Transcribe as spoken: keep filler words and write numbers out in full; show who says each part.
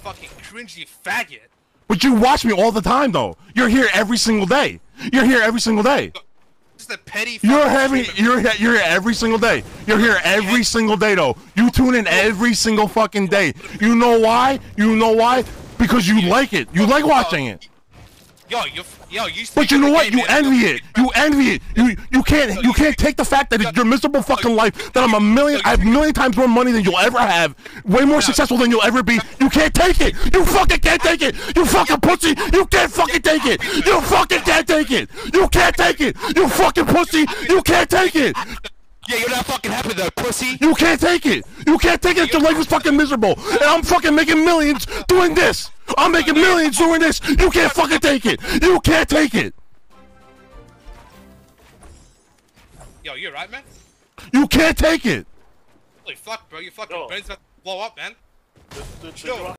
Speaker 1: fucking cringy faggot.
Speaker 2: But you watch me all the time, though. You're here every single day. You're here every single day.
Speaker 1: Just a petty.
Speaker 2: You're having. You're here. You're here every single day. You're here every single day, though. You tune in every single fucking day. You know why? You know why? Because you like it. You like watching it.
Speaker 1: Yo, you. Yo, you.
Speaker 2: But you know what? You envy it. You envy it. You you can't you can't take the fact that it's your miserable fucking life. That I'm a million. I have a million times more money than you'll ever have. Way more successful than you'll ever be. You can't take it. You fucking can't take it. You fucking pussy. You can't fucking take it. You fucking can't take it. You can't take it. You fucking pussy. You can't take it.
Speaker 1: Yeah, you're not fucking happy though, pussy.
Speaker 2: You can't take it. You can't take it. Your life is fucking miserable, and I'm fucking making millions doing this. I'm making millions doing this. You can't fucking take it. You can't take it.
Speaker 1: Yo, you're right, man.
Speaker 2: You can't take it.
Speaker 1: Holy fuck, bro. You fucking
Speaker 3: Yo.
Speaker 1: brain's about to blow up, man.
Speaker 3: The, the, the
Speaker 1: Yo.